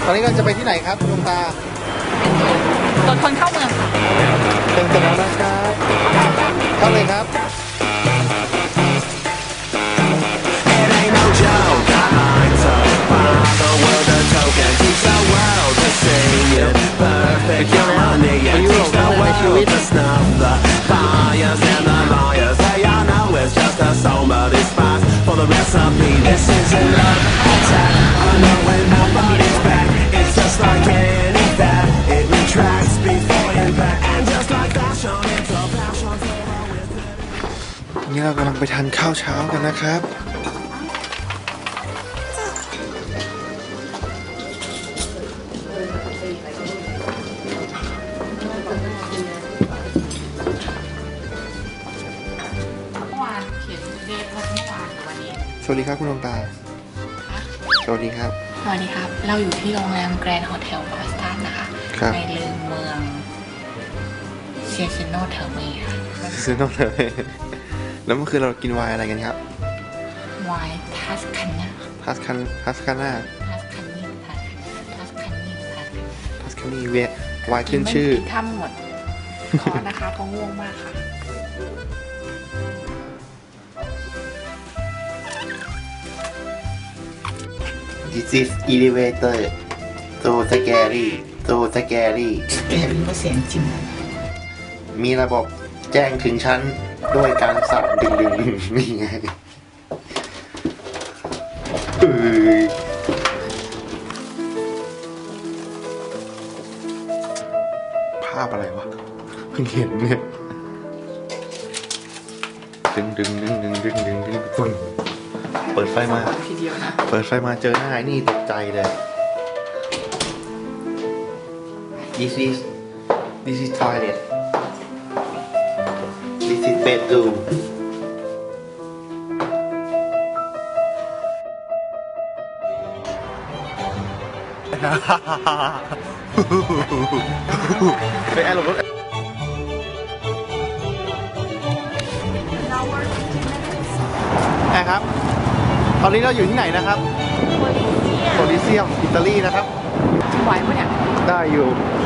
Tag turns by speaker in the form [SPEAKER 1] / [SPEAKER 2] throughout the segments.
[SPEAKER 1] ตอนนี้เราจะไปที่ไหนครับคุณลุงตา
[SPEAKER 2] ตรวจคนเข้าเมืองค่ะ
[SPEAKER 1] เป็นสนามนะครับเข้าเลยครับไปเที่ยวแล้วไปยุโรปครั้งแรกในชีวิตนี่เรากำลังไปทานข้าวเช้ากันนะครับสวัสดีครับคุณดวงตาสวัสดีครับ
[SPEAKER 2] สวัสดีครับเราอยู่ที่โรงแรมแกรนด์โฮเทลบอสตันนะคะในลืมเมืองเซซิโนเทอร์เมค่ะ
[SPEAKER 1] เซซิโนเทอร์เมแล้วเมื่อคืนเรากินไวน์อะไรกันครับ
[SPEAKER 2] ไวน์ทัสคาน่า
[SPEAKER 1] ทัสคาน่าทัสคานี่เวไวน์ขึ้นชื่อ
[SPEAKER 2] ทำหมดขอนะคะเพราะง่วงมากค่ะ
[SPEAKER 1] This is elevator so scary so scary
[SPEAKER 2] ก็เสียงจริง
[SPEAKER 1] มีระบบแจ้งถึงชั้นด้วยการสั่นดึงนี่ไงภาพอะไรวะเพิ่งเห็นเนี่ยดึงคนเปิดไฟมาเปิดไฟมาเจอหน้าไอ้นี่ตกใจเลย This is toilet This is bedroom ไปแอร์ลงรถครับตอนนี้เราอยู่ที่ไหนนะครับโคลิเซียมอิตาลีนะครับ
[SPEAKER 2] ไหวปะเนี่ย
[SPEAKER 1] ได้อยู่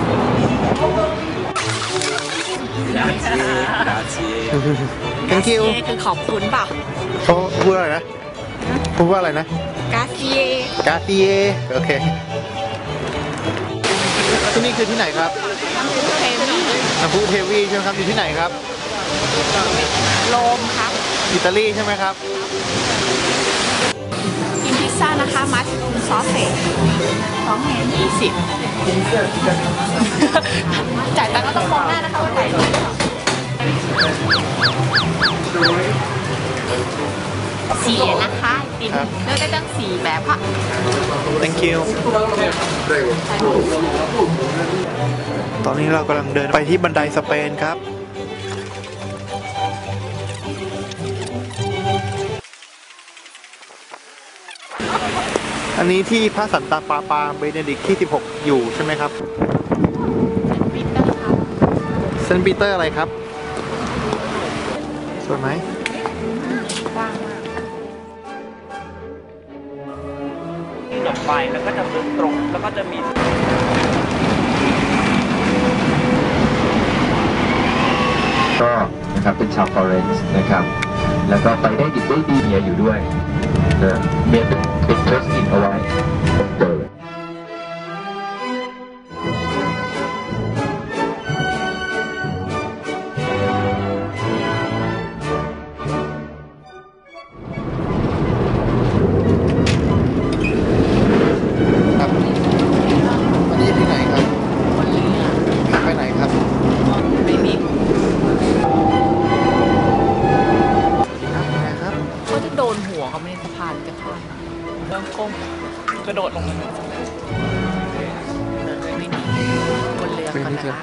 [SPEAKER 1] Thank you
[SPEAKER 2] คือขอบคุณเปล่า
[SPEAKER 1] เขาพูดอะไรนะพูดว่าอะไรนะ
[SPEAKER 2] กาเซีย
[SPEAKER 1] โอเคที่นี่คือที่ไหนครับน้ำพุเทวีใช่ไหมครับอยู่ที่ไหนครับ
[SPEAKER 2] โรมครับ
[SPEAKER 1] อิตาลีใช่ไหมครับ
[SPEAKER 2] กินพิซซ่านะคะมัชรูมซอสเศษ$2.20จ่ายตังค์ก็ต้องมองหน้านะคะว่าจ่ายสีนะคะติดเลือกได้ตั้ง4แบบค่ะ
[SPEAKER 1] Thank you ตอนนี้เรากำลังเดินไปที่บันไดสเปนครับอันนี้ที่พระสันตาปาเบเนดิกที่16อยู่ใช่ไหมครับเซนต์ปีเตอร์อะไรครับสวยไหม
[SPEAKER 2] ว่างมาก
[SPEAKER 3] จบไปแล้วก็จะเดินตรงแล้วก็จะมี
[SPEAKER 4] ก็นะครับเป็นชาวฟลอเรนซ์นะครับแล้วก็ไปได้ดิบได้ดีเมียอยู่ด้วยนะเมียเป็นโพสต์อินเอาไว้เปิด
[SPEAKER 1] ครับอันนี้ที่ไหนครับไปไหนครับ
[SPEAKER 2] ไม่มีเขาจะโดนหัวเขาไม่ได้สะพานจะข้ามเริ่มก้มกระโดดลงมาไม่ดีบนเรือก็ได้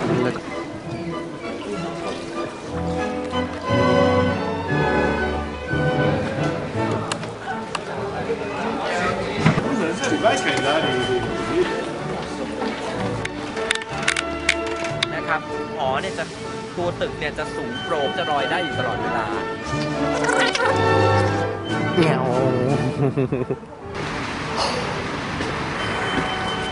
[SPEAKER 3] นะครับหอเนี่ยจะตัวตึกเนี่ยจะสูงโปร่งจะลอยได้อยู่ตลอดเวลา
[SPEAKER 1] แง่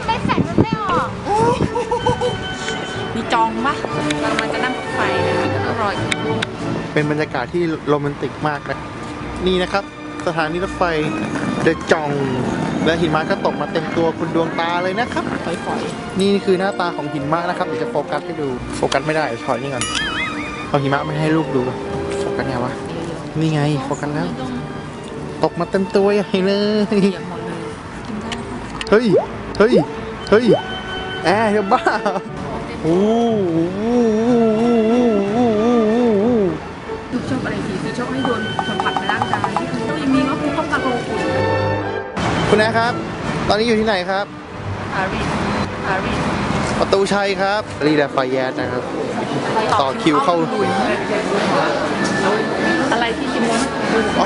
[SPEAKER 2] ไม่แสงมันไม่ออกมีจองปะเรามันจะนั่งรถไฟนะคะแล้วก็รออีก
[SPEAKER 1] เป็นบรรยากาศที่โรแมนติกมากนะนี่นะครับสถานีรถไฟเดอะจองและหิมะก็ตกมาเต็มตัวคุณดวงตาเลยนะครับฝอยๆนี่คือหน้าตาของหิมะนะครับเดี๋ยวจะโฟกัสให้ดูโฟกัสไม่ได้ถอยนี่ก่อนเอาหิมะไม่ให้ลูกดูโฟกัสไงวะนี่ไงโฟกัสแล้วตกมาเต็มตัวใหญ่เลยเฮ้ยเฮ้ยเฮ้ยแอบจะบ้าโอ้โห
[SPEAKER 2] ชอบอะไรสีชอบให้โดนสัมผัสในร่างกายที่ต้องยังมีก็คือต้องการความอบอุ่น
[SPEAKER 1] คุณนะครับ ตอนนี้อยู่ที่ไหนครับ
[SPEAKER 2] ปารีส
[SPEAKER 1] ประตูชัยครับรีแลฟายแยตนะครับ ต่อคิวเข้า
[SPEAKER 2] อะไรที่จิมมอน
[SPEAKER 1] อ๋อ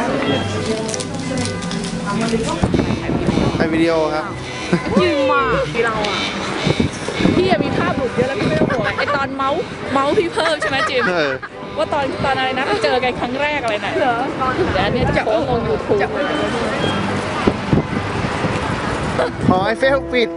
[SPEAKER 1] ไอวิดีโอครับ
[SPEAKER 2] ยืมมาที่เราอ่ะพี่มีภาพหลุดเยอะแล้วพี่ไม่ต้องห่วงไอตอนเมาส์พี่เพิ่มใช่ไหมจิมว่าตอนอะไรนะเจอกันครั้งแรกอะไรนะเหรอแต่อันนี้จะโพสลงยูทูบ
[SPEAKER 1] หอไอเฟลปิด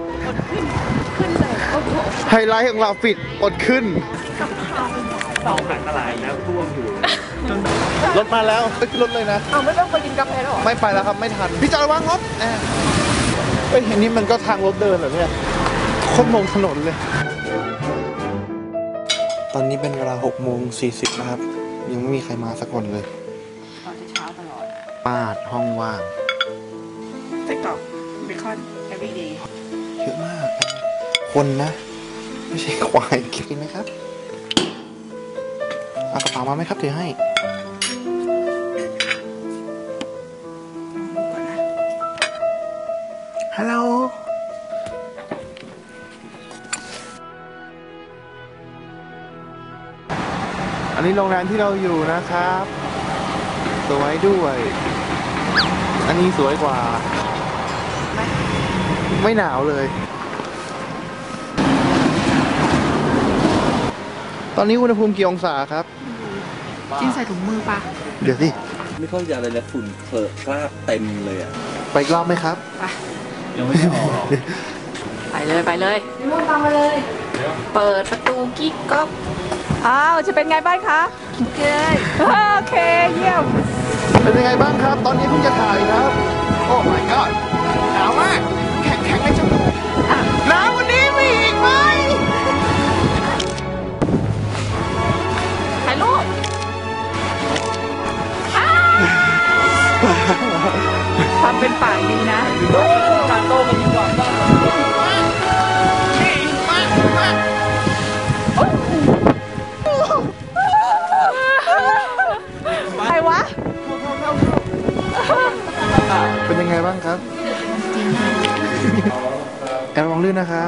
[SPEAKER 1] ไฮไลท์ของเราปิดอดขึ้น
[SPEAKER 3] สองขายตลาดนะท่วมอยู่
[SPEAKER 1] รถมาแล้วไปขึ้นรถเลยนะ
[SPEAKER 2] เอาไม่ต้องไปกินกาแฟแล้วหรอ
[SPEAKER 1] ไม่ไปแล้วครับไม่ทันพี่จอระวังรถเฮ้ยอันนี้มันก็ทางรถเดินเหรอเนี่ยโคตรลงถนนเลย ตอนนี้เป็นเวลา6:40นะครับ ยังไม่มีใครมาสักคนเลย
[SPEAKER 2] ตอนเช้าตลอด
[SPEAKER 1] ปาดห้องว่าง
[SPEAKER 2] ไส้กรอกเบคอน everyday
[SPEAKER 1] เยอะมาก คนนะ ไม่ใช่ควายกินไหมครับเอากระเป๋ามาไหมครับถือให้ฮัลโหลอันนี้โรงแรมที่เราอยู่นะครับ สวยด้วย อันนี้สวยกว่า ไม่หนาวเลย ตอนนี้อุณหภูมิกี่องศาครับ
[SPEAKER 2] จิ้มใส่ถุงมือปะ
[SPEAKER 1] เดี๋ยวสิ
[SPEAKER 5] ไม่เข้าใจอะไรเลยฝุ่นเผอะกล้าเต็มเลยอ่ะ
[SPEAKER 1] ไปอีกรอบไหมครับ
[SPEAKER 2] ไป
[SPEAKER 5] ยังไม่ได้ออก
[SPEAKER 2] ไปเลยพี่มดตามมาเลย เปิดประตูกิ๊กก๊อกอ้าวจะเป็นไงบ้างคะโอเคเยี่ยม
[SPEAKER 1] เป็นยังไงบ้างครับ ตอนนี้เพิ่งจะถ่ายครับ โอ้ my god หนาวมาก แข็งในจมูกหนาววันนี้มีอีกไหม
[SPEAKER 2] ถ่ายรูปทำเป็นปากดีนะการโตกันดีกว่าใครวะ
[SPEAKER 1] เป็นยังไงบ้างครับแอบระวังลื่นนะครับ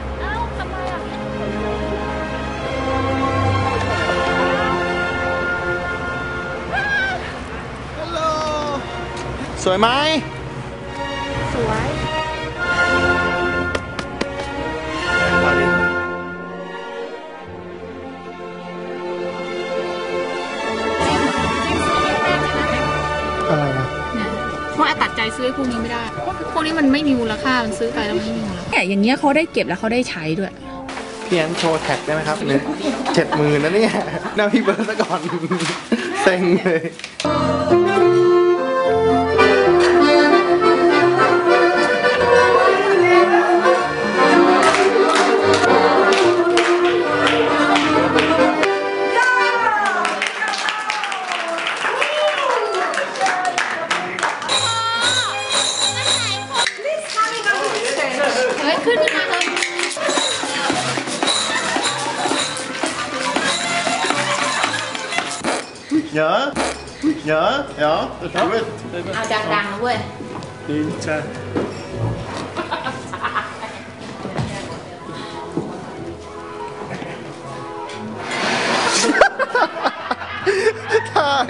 [SPEAKER 1] ฮัลโหล สวยไหม
[SPEAKER 2] สวย
[SPEAKER 1] อะไรนะ
[SPEAKER 2] เพราะตัดใจซื้อพวกนี้ไม่ได้ พวกนี้มันไม่มีมูลค่า มันซื้อไปแล้วมันไม่มีมูลค่าแต่อย่างเงี้ยเขาได้เก็บแล้วเขาได้ใช้ด้วย
[SPEAKER 1] พี่แอนโชว์แท็กได้ไหมครับเนี่ย70,000นะเนี่ยหน้าพี่เบิร์ดซะก่อน เซ็งเลย
[SPEAKER 2] เฮ้ย ขึ้นมาเลย
[SPEAKER 1] nhớ nhớ nhớ
[SPEAKER 2] เอาดังๆนะเว้ย
[SPEAKER 1] Ninja ถ่าย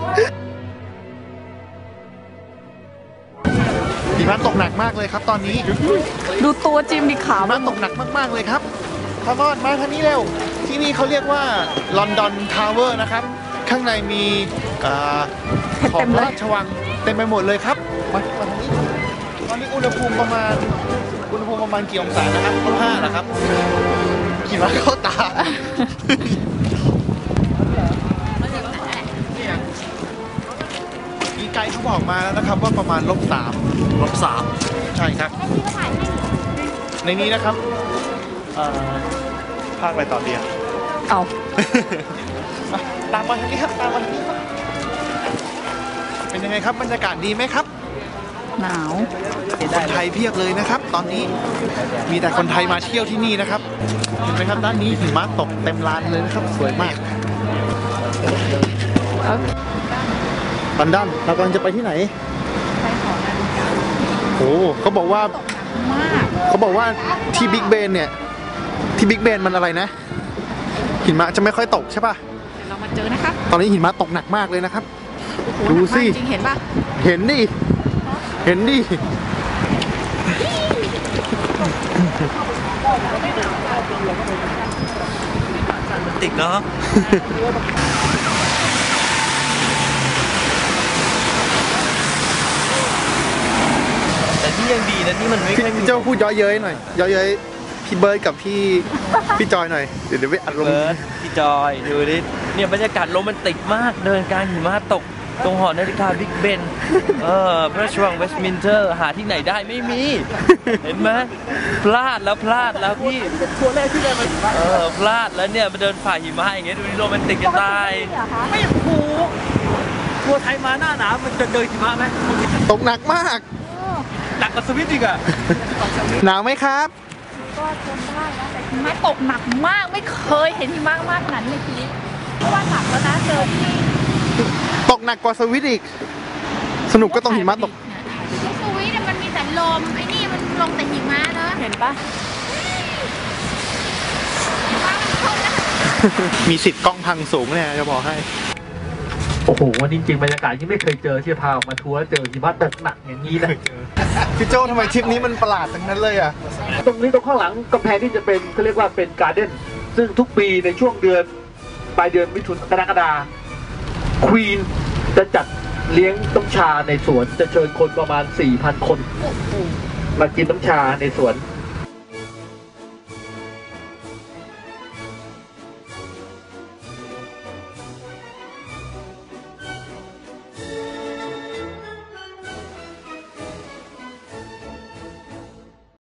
[SPEAKER 1] หิมะตกหนักมากเลยครับตอนนี้
[SPEAKER 2] ดูตัวจิมดิขาว
[SPEAKER 1] หิมะตกหนักมากๆเลยครับพามอดมาทางนี้เร็ว ที่นี่เขาเรียกว่าลอนดอนทาวเวอร์นะครับ ข้างในมีของราชวังเต็มไปหมดเลยครับมาทางนี้ตอนนี้อุณหภูมิประมาณอุณหภูมิประมาณกี่องศานะครับ5นะครับหิมะเข้าตามีไกด์เขาบอกมาแล้วนะครับว่าประมาณ-3ใช่ครับ ในนี้นะครับภาคอะไรต่อดี
[SPEAKER 2] เอา
[SPEAKER 1] ตามมาทางนี้ครับตามมาทางนี้ครับเป็นยังไงครับบรรยากาศดีไหมครับ
[SPEAKER 2] หนาว
[SPEAKER 1] คนไทยเพียบเลยนะครับ ตอนนี้มีแต่คนไทยมาเที่ยวที่นี่นะครับเห็นไหมครับด้านนี้หิมะตกเต็มลานเลยนะครับสวยมากลอนดอนเรากำลังจะไปที่ไหนโอ้เขาบอกว่าที่บิ๊กเบนเนี่ยที่บิ๊กเบนมันอะไรนะหิมะจะไม่ค่อยตกใช่ป่ะ
[SPEAKER 2] เรามาเจอนะครับ
[SPEAKER 1] ตอนนี้หิมะตกหนักมากเลยนะครับดูสิ
[SPEAKER 2] จริงเห็นป่ะ
[SPEAKER 1] เห็นดิเห็นดิ
[SPEAKER 3] ติดเนาะ แต่นี่ยังดีนะนี่มันไม่ค่อยมี
[SPEAKER 1] พี่เจ้าพูดเย้อยเย้ยหน่อยเย้อยเย้ยพี่เบิร์ดกับพี่จอยหน่อยเดี๋ยวไปอัดลง
[SPEAKER 3] เบิร์ดพี่จอยดูดิเนี่ยบรรยากาศโรแมนติกมากเดินกลางหิมะตกตรงหอนาฬิกาบิ๊กเบนพระราชวังเวสต์มินสเตอร์หาที่ไหนได้ไม่มี เห็นไหมพลาดแล้วพี่ทัวร์แรกที่ได้มาพลาดแล้วเนี่ยมาเดินฝ่าหิมะอย่างเงี้ยดูดิโรแมนติกจะตายไม่ถูกทัวร์ไทยมาหน้าหนาวมันจะเดินหิมะไหม
[SPEAKER 1] ตกหนักมาก
[SPEAKER 3] หนักกว่าสวิตอีกอะ
[SPEAKER 1] หนาวไหมครับ
[SPEAKER 2] ก็ทนได้นะแต่หิมะตกหนักมากไม่เคยเห็นหิมะมากขนาดนี้ในชีวิตเพราะว่าหนักแล้วนะเจอที่
[SPEAKER 1] ตกหนักกว่าสวิตอีกสนุกก็ต้องหิมะตก
[SPEAKER 6] สวิตมันมีแต่ลมไอ้นี่มันลงแต่หิมะเนอะ
[SPEAKER 2] เห็นปะ
[SPEAKER 1] มีสิทธิ์กล้องพังสูงเนี่ยจะบอกให้
[SPEAKER 7] โอ้โหจริงๆบรรยากาศที่ไม่เคยเจอที่พาออกมาทัวร์เจอหิมะตกหนักอย่างนี้นะ
[SPEAKER 1] พี่โจทำไมทริปนี้มันประหลาดทั้งนั้นเลยอ่ะ
[SPEAKER 7] ตรงนี้ตรงข้างหลังกำแพงที่จะเป็นเขาเรียกว่าเป็นการ์เด้นซึ่งทุกปีในช่วงเดือนปลายเดือนมิถุนกรกฎาควีนจะจัดเลี้ยงน้ำชาในสวนจะเชิญคนประมาณ 4,000 คนมากินน้ำชาในสวน